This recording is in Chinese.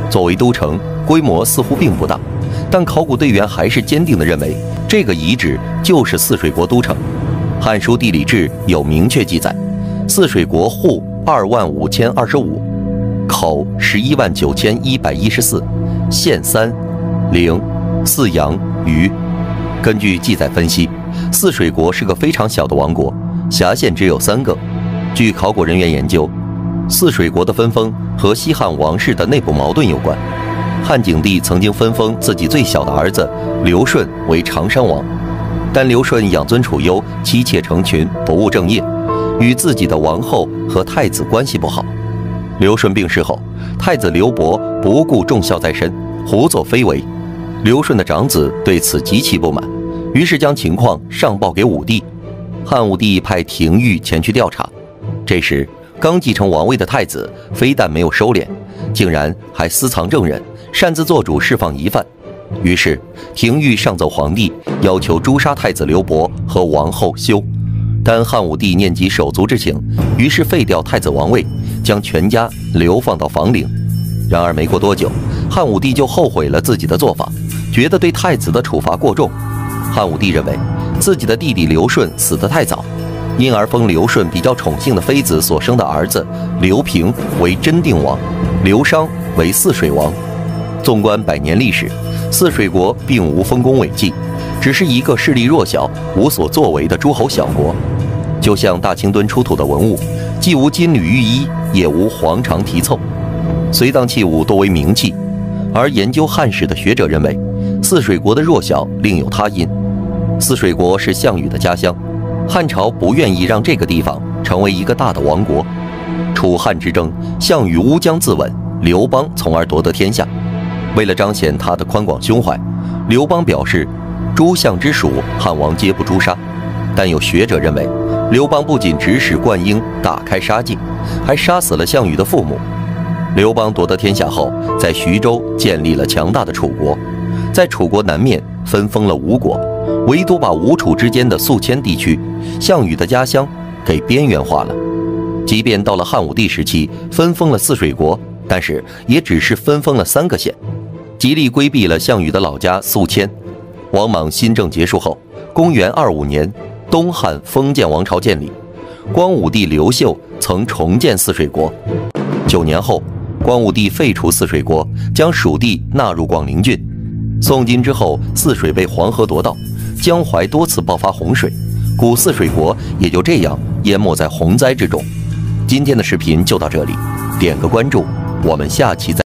作为都城，规模似乎并不大，但考古队员还是坚定地认为这个遗址就是泗水国都城。《汉书地理志》有明确记载：泗水国户25025，口119114，县3，陵4阳虞。根据记载分析，泗水国是个非常小的王国，辖县只有3个。据考古人员研究，泗水国的分封和西汉王室的内部矛盾有关。汉景帝曾经分封自己最小的儿子刘顺为长山王，但刘顺养尊处优，妻妾成群，不务正业，与自己的王后和太子关系不好。刘顺病逝后，太子刘伯不顾重孝在身，胡作非为。刘顺的长子对此极其不满，于是将情况上报给武帝。汉武帝派廷玉前去调查。这时，刚继承王位的太子非但没有收敛，竟然还私藏证人，擅自做主释放疑犯。于是，廷玉上奏皇帝，要求诛杀太子刘伯和王后修。但汉武帝念及手足之情，于是废掉太子王位，将全家流放到房陵。然而没过多久，汉武帝就后悔了自己的做法，觉得对太子的处罚过重。汉武帝认为自己的弟弟刘顺死得太早，因而封刘顺比较宠幸的妃子所生的儿子刘平为真定王，刘商为泗水王。纵观100年历史，泗水国并无丰功伟绩，只是一个势力弱小、无所作为的诸侯小国。就像大清墩出土的文物，既无金缕玉衣，也无黄裳题凑，随葬器物多为名器。而研究汉史的学者认为，泗水国的弱小另有他因。泗水国是项羽的家乡，汉朝不愿意让这个地方成为一个大的王国。楚汉之争，项羽乌江自刎，刘邦从而夺得天下。为了彰显他的宽广胸怀，刘邦表示，诸项之属，汉王皆不诛杀。但有学者认为，刘邦不仅指使灌婴大开杀戒，还杀死了项羽的父母。刘邦夺得天下后，在徐州建立了强大的楚国，在楚国南面分封了吴国，唯独把吴楚之间的宿迁地区，项羽的家乡给边缘化了。即便到了汉武帝时期，分封了泗水国，但是也只是分封了3个县，极力规避了项羽的老家宿迁。王莽新政结束后，公元25年，东汉封建王朝建立，光武帝刘秀曾重建泗水国。9年后，光武帝废除泗水国，将蜀地纳入广陵郡。宋金之后，泗水被黄河夺道，江淮多次爆发洪水，古泗水国也就这样淹没在洪灾之中。今天的视频就到这里，点个关注，我们下期再见。